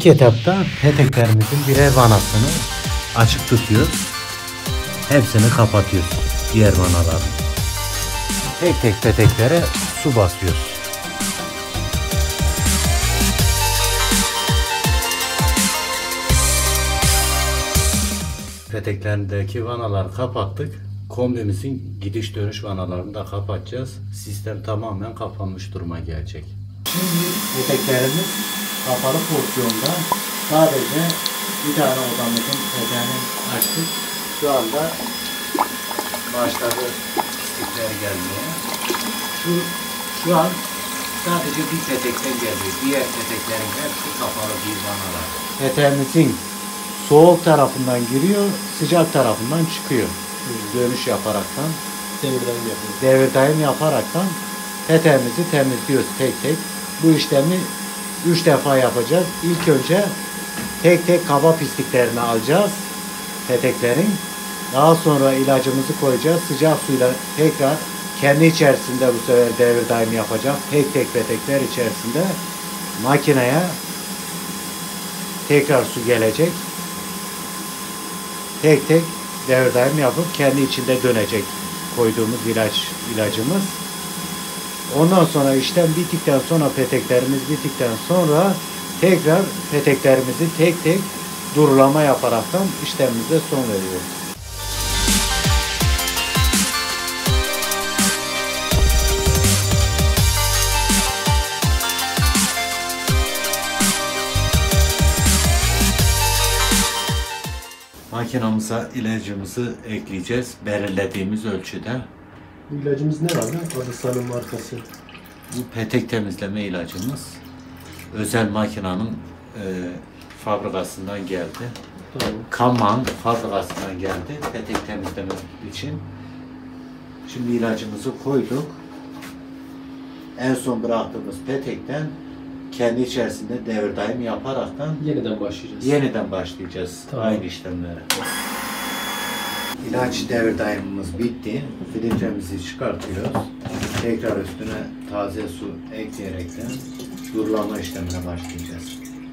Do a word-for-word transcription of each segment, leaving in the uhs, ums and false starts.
İlk etapta peteklerimizin birer vanasını açık tutuyoruz. Hepsini kapatıyoruz. Diğer vanaları. Tek tek peteklere su basıyoruz. Peteklerindeki vanaları kapattık. Kombimizin gidiş dönüş vanalarını da kapatacağız. Sistem tamamen kapanmış duruma gelecek. Şimdi peteklerimiz kapalı pozisyonda. Sadece bir tane odamızın peteğini açtık. Şu anda başladı pislikler gelmeye. Şu, şu an sadece bir petekten geliyor. Diğer peteklerin hepsi kapalı bir vanalar. Peteğimizin soğuk tarafından giriyor, sıcak tarafından çıkıyor. Hmm. Dönüş yaparaktan, devir daim yapıyoruz. Devir daim yaparaktan peteğimizi temizliyoruz tek tek. Bu işlemi üç defa yapacağız. İlk önce tek tek kaba pisliklerini alacağız peteklerin. Daha sonra ilacımızı koyacağız. Sıcak suyla tekrar kendi içerisinde bu sefer devir daim yapacak. Tek tek petekler içerisinde makineye tekrar su gelecek. Tek tek devir daim yapıp kendi içinde dönecek koyduğumuz ilaç ilacımız. Ondan sonra işlem bittikten sonra peteklerimiz bittikten sonra tekrar peteklerimizi tek tek durulama yaparaktan işlemimize son veriyoruz. Makinamıza ilacımızı ekleyeceğiz belirlediğimiz ölçüde. Bu ilacımız ne abi? Adısan'ın markası. Bu petek temizleme ilacımız özel makinanın e, fabrikasından geldi. Tamam. Kamman fabrikasından geldi petek temizleme için. Şimdi ilacımızı koyduk. En son bıraktığımız petekten kendi içerisinde devir daim yaparaktan yeniden başlayacağız. Yeniden başlayacağız. Tamam. Aynı işlemlere. İlaç devir daimimiz bitti. Filtremizi çıkartıyoruz. Tekrar üstüne taze su ekleyerekten durulama işlemine başlayacağız.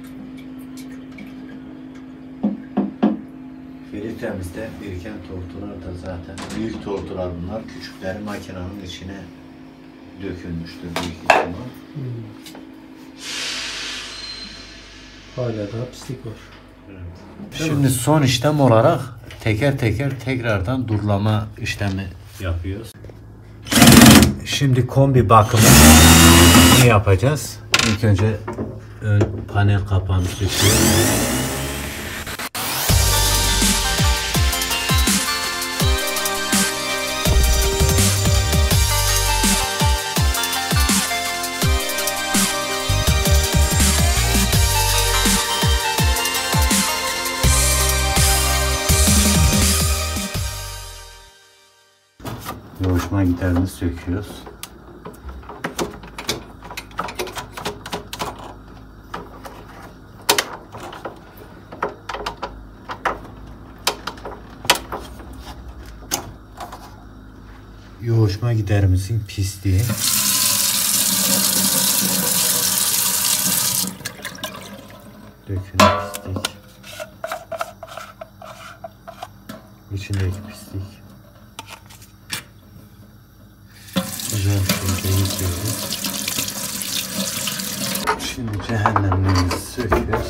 Filtremizde biriken tortular da zaten büyük tortular bunlar. Küçükleri makinenin içine dökülmüştür büyük ihtimal. Hmm. Hala daha pislik var. Evet. Şimdi son işlem olarak teker teker tekrardan durulama işlemi yapıyoruz. Şimdi kombi bakımı ne yapacağız? İlk önce ön panel kapağını söküyoruz. Yoğuşma giderini söküyoruz. Yoğuşma giderimizin pisliği. Dökülen pislik. İçindeki pislik. Güzel şekilde yıkıyoruz. Şimdi cehennemliğimizi söküyoruz.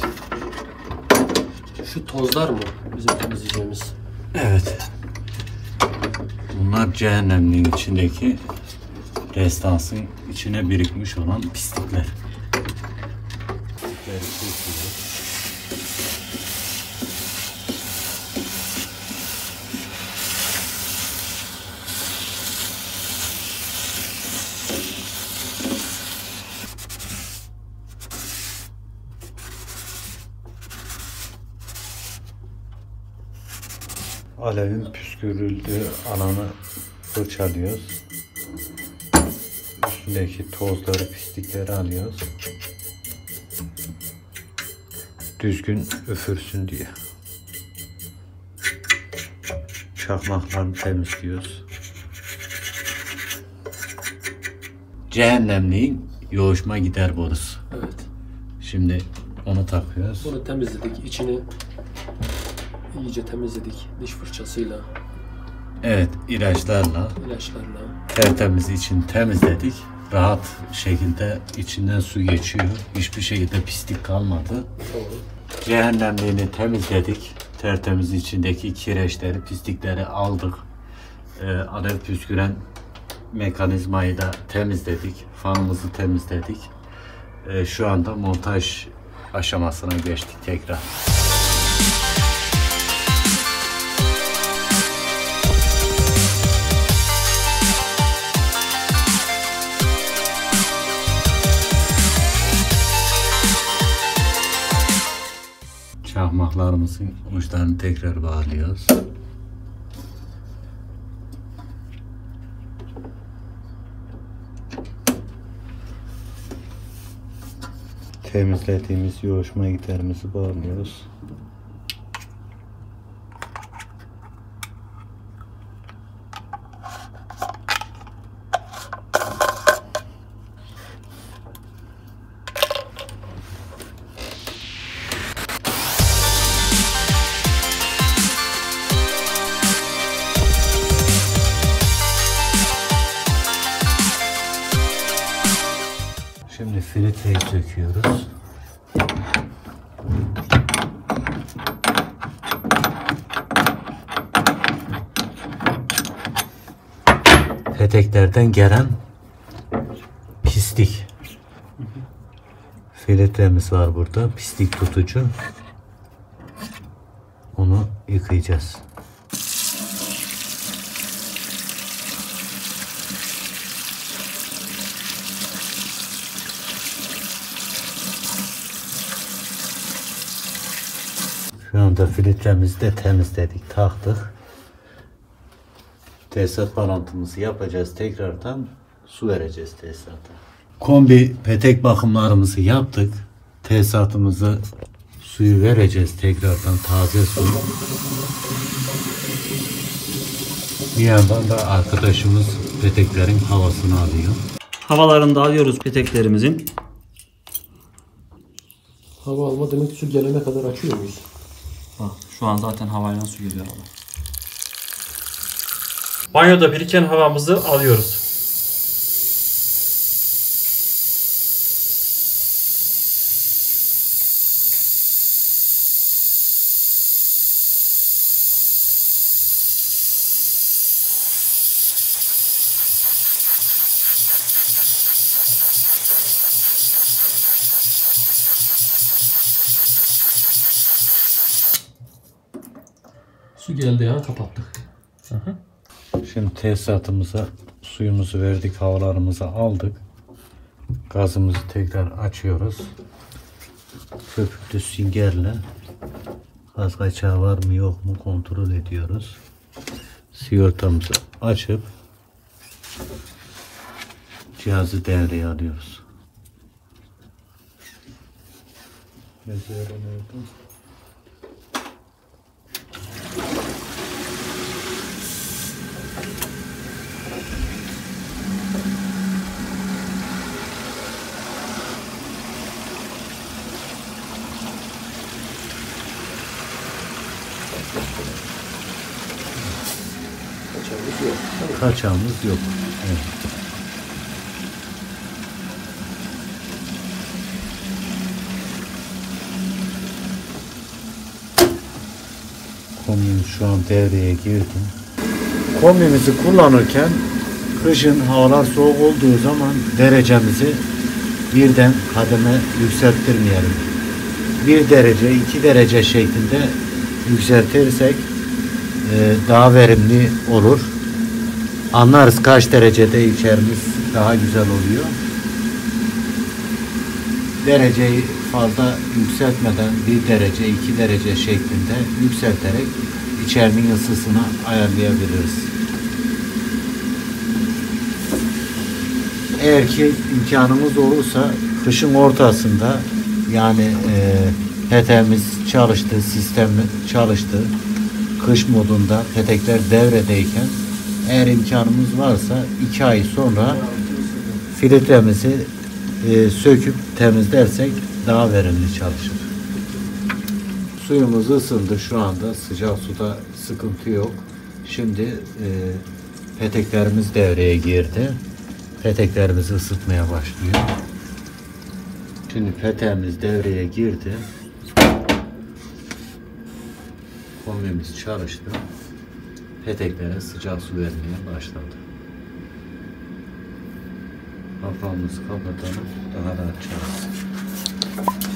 Şu tozlar mı bizim temizleyeceğimiz? Evet. Bunlar cehennemliğin içindeki restansın içine birikmiş olan pislikler. Pislikleri söküyoruz. Alevin püskürüldüğü alanı fırçalıyoruz. Üstündeki tozları, pislikleri alıyoruz. Düzgün üfürsün diye. Çakmaklarını temizliyoruz. Cehennemliğin yoğuşma gider borusu. Evet. Şimdi Onu takıyoruz. Bunu temizledik. İçini iyice temizledik diş fırçasıyla, Evet, ilaçlarla ilaçlarla. tertemiz için temizledik. Rahat şekilde içinden su geçiyor. Hiçbir şekilde pislik kalmadı. Tamam. Cehennemliğini temizledik. Tertemiz içindeki kireçleri, pislikleri aldık. Ee, alev püsküren mekanizmayı da temizledik. Fanımızı temizledik. Ee, şu anda montaj aşamasına geçtik tekrar. Çakmaklarımızın uçlarını tekrar bağlıyoruz. Temizlediğimiz yoğuşma giderimizi bağlıyoruz. Şimdi filtreyi söküyoruz. Peteklerden gelen pislik. Filtremiz var burada. Pislik tutucu. Onu yıkayacağız. Şu anda filtremizi de temizledik, taktık. Tesisat bağlantımızı yapacağız. Tekrardan su vereceğiz tesisata. Kombi petek bakımlarımızı yaptık. Tesisatımızı suyu vereceğiz. Tekrardan taze su. Bir yandan da arkadaşımız peteklerin havasını alıyor. Havalarını da alıyoruz peteklerimizin. Hava alma demek su gelene kadar açıyor muyuz? Bak şu an zaten havayla su geliyor abi. Banyoda biriken havamızı alıyoruz. Su geldi ya, kapattık. Hı hı. Şimdi tesisatımıza suyumuzu verdik, havalarımızı aldık. Gazımızı tekrar açıyoruz. Köpüklü süngerle gaz kaçağı var mı yok mu kontrol ediyoruz. Sigortamızı açıp cihazı devreye alıyoruz. Kaçağımız yok. Kaçağımız yok. Evet. Kombimiz şu an devreye girdi. Kombimizi kullanırken kışın havalar soğuk olduğu zaman derecemizi birden kademe yükselttirmeyelim. Bir derece, iki derece şeklinde yükseltirsek e, daha verimli olur. Anlarız kaç derecede içerimiz daha güzel oluyor. Dereceyi fazla yükseltmeden bir derece, iki derece şeklinde yükselterek içerinin ısısını ayarlayabiliriz. Eğer ki imkanımız olursa kışın ortasında yani e, peteğimiz çalıştı, sistem çalıştı, kış modunda petekler devredeyken eğer imkanımız varsa iki ay sonra filtremizi e, söküp temizlersek daha verimli çalışır. Suyumuz ısındı şu anda. Sıcak suda sıkıntı yok. Şimdi e, peteklerimiz devreye girdi. Peteklerimizi ısıtmaya başlıyor. Şimdi peteğimiz devreye girdi. Kombimiz çalıştı. Peteklere sıcak su vermeye başladı. Kapağımızı kapatalım. Daha rahat çalışsın.